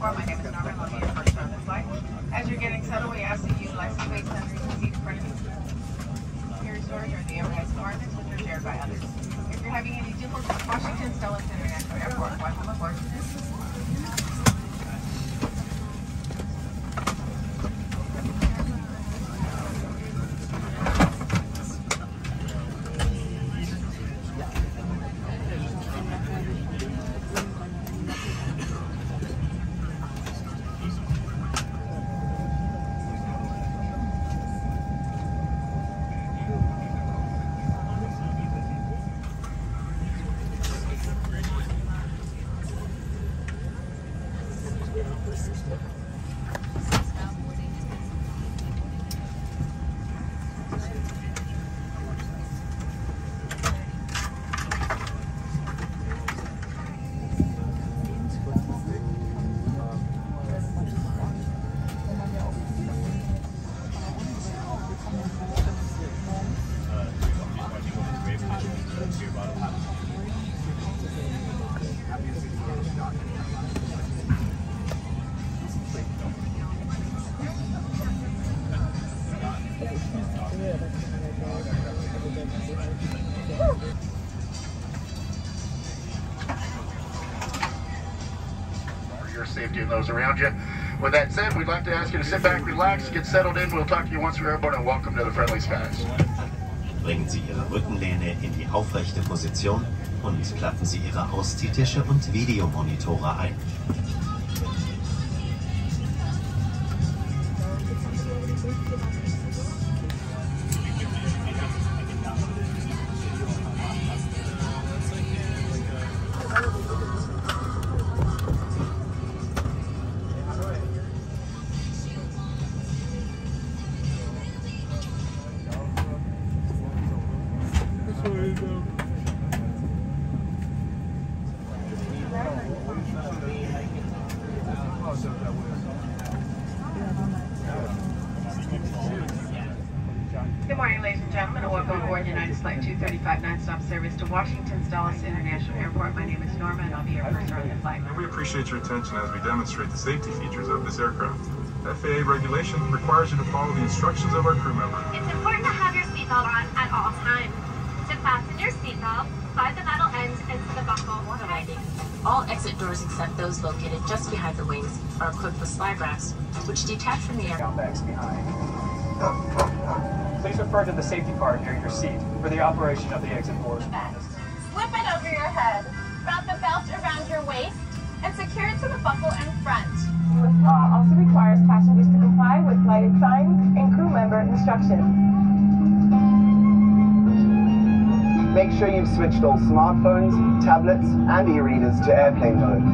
Airport. My name is Norman. I'll be your first on the flight. As you're getting settled, we ask that you utilize the space under the seat in front of you. Your storage or the overhead storage, which are shared by others. If you're having any difficulty with Washington Dulles International Airport, welcome aboard. Your safety and those around you. With that said, we'd like to ask you to sit back, relax, get settled in. We'll talk to you once we're airborne, and welcome to the Friendly Skies. Bringen Sie Ihre Rückenlehne in die aufrechte Position und klappen Sie Ihre Ausziehtische und Videomonitore ein. Good morning, ladies and gentlemen, and welcome aboard United Flight 235 non-stop service to Washington Dulles International Airport. My name is Norma, and I'll be your first on the flight. And we appreciate your attention as we demonstrate the safety features of this aircraft. FAA regulation requires you to follow the instructions of our crew member. It's important to have your seatbelt on at all times. To fasten your seatbelt, slide the metal end into the buckle. All exit doors except those located just behind the wings are equipped with slide racks, which detach from the air. Bags behind. Please refer to the safety card near your seat for the operation of the exit doors. Slip it over your head, wrap the belt around your waist, and secure it to the buckle in front. This law also requires passengers to comply with lighted signs and crew member instructions. Make sure you've switched all smartphones, tablets, and e-readers to airplane mode.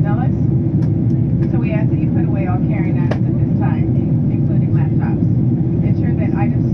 Dulles. So we ask that you put away all carrying items at this time, including laptops. Ensure that all items.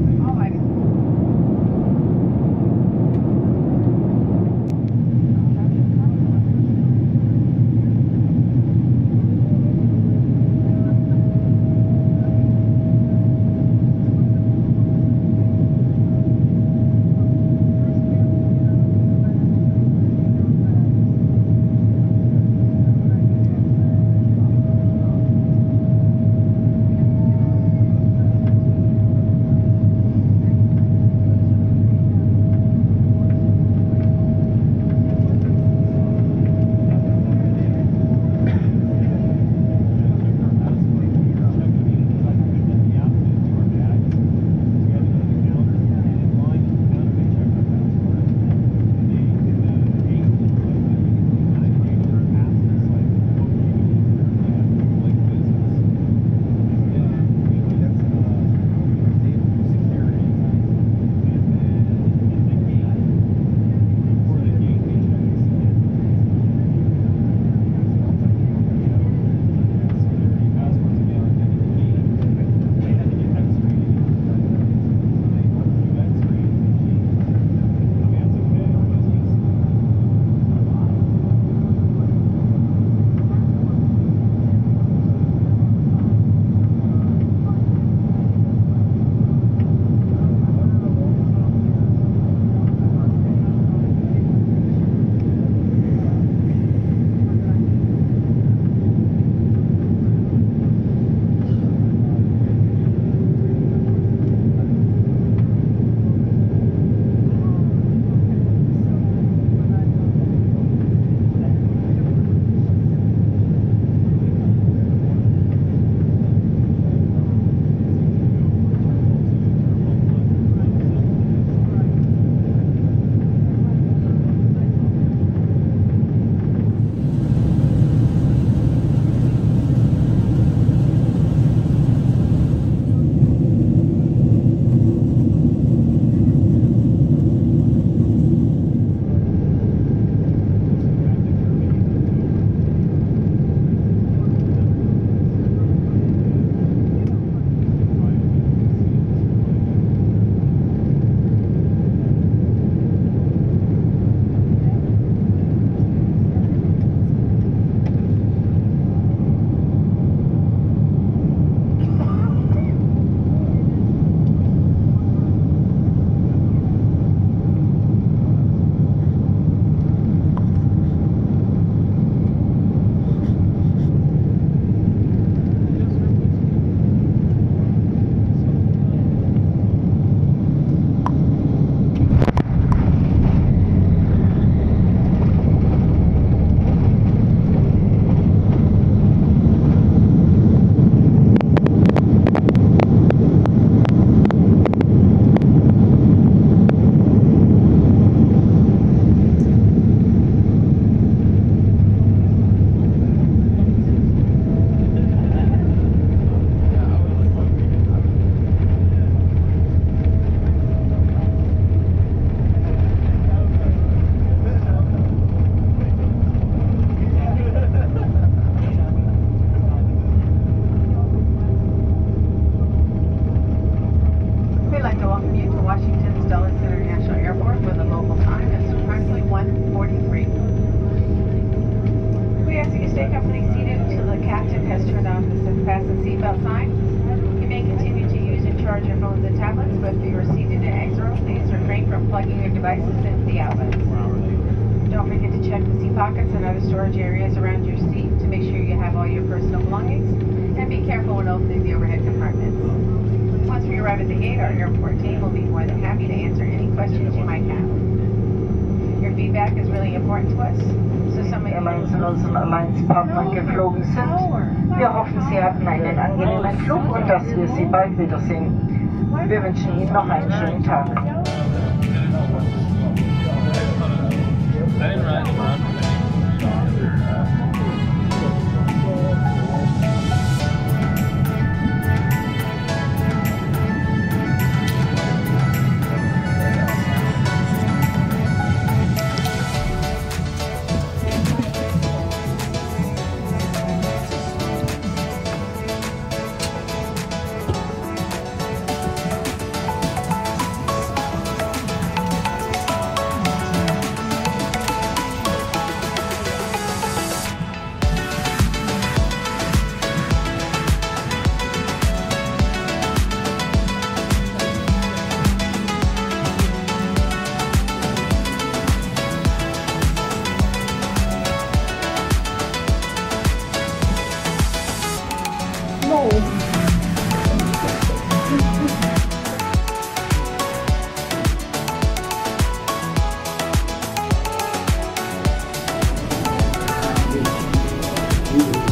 Pockets and other storage areas around your seat to make sure you have all your personal belongings, and be careful when opening the overhead compartments. Once we arrive at the gate, our airport team will be more than happy to answer any questions you might have. Your feedback is really important to us, so some of you Airlines und unseren Alliance-Partnern geflogen sind. Wir hoffen, Sie hatten einen angenehmen Flug und dass wir Sie bald wiedersehen. Wir wünschen Ihnen noch einen schönen Tag. Thank you.